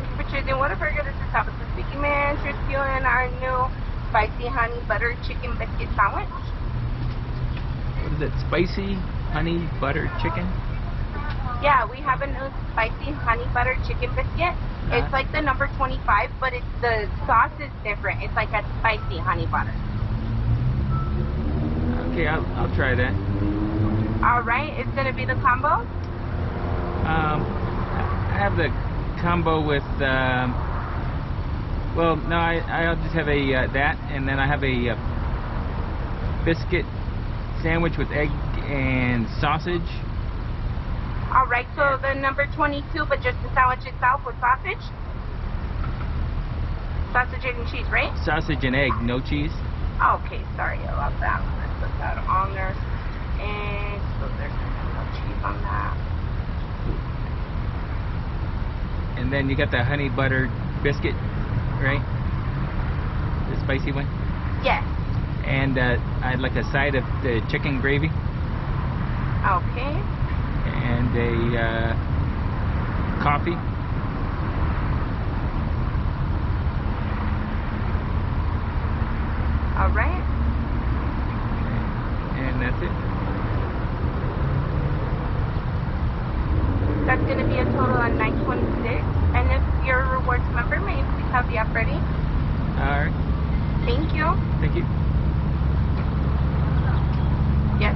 Thank you for choosing Whataburger. This is Tabitha speaking. May I interest you in our new spicy honey butter chicken biscuit sandwich? What is it? Spicy honey butter chicken? Yeah, we have a new spicy honey butter chicken biscuit. It's like the number 25, but the sauce is different. It's like a spicy honey butter. Okay, I'll try that. Alright, it's going to be the combo? I have the combo with, well, no, I'll just have a, that, and then I have a biscuit sandwich with egg and sausage. Alright, so the number 22, but just the sandwich itself with sausage? Sausage, egg, and cheese, right? Sausage and egg, no cheese. Okay, sorry about that. Let's put that on there. And so there's no cheese on that. And then you got the honey butter biscuit, right? The spicy one? Yes. And I'd like a side of the chicken gravy. Okay. And a coffee. Alright. And that's it. That's going to be a total of $9.26. And if you're a rewards member, may you please have the app ready? Alright. Thank you. Thank you. Yes.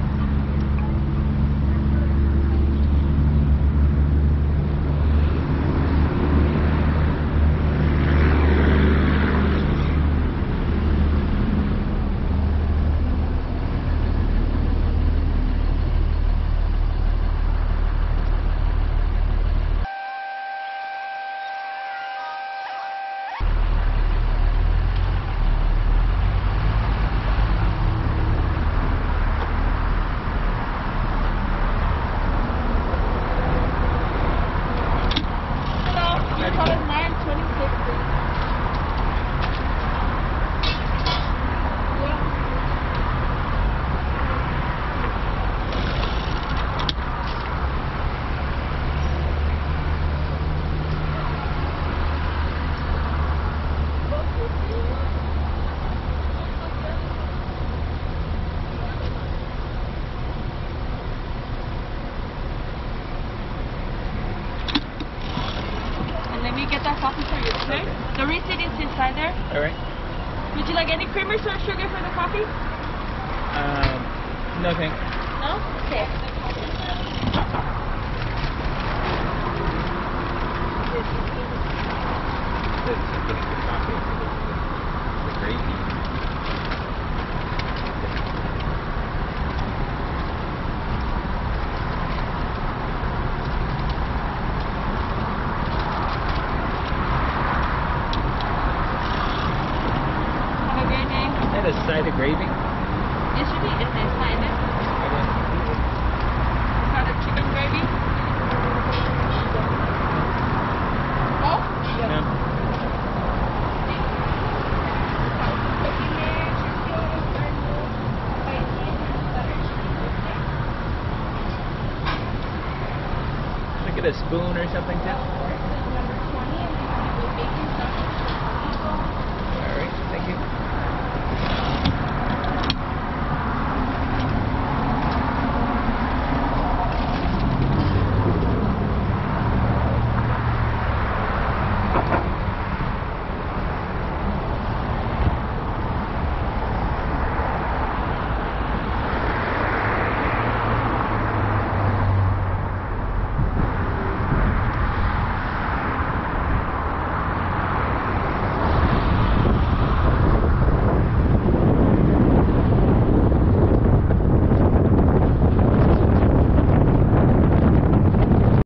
Let me get that coffee for you, okay? The receipt is inside there. Alright. Would you like any cream or sugar for the coffee? No thanks. No? Okay. The gravy. A side of gravy? Yes, should be inside there. Side of chicken gravy? Oh? No. Look at a spoon or something too.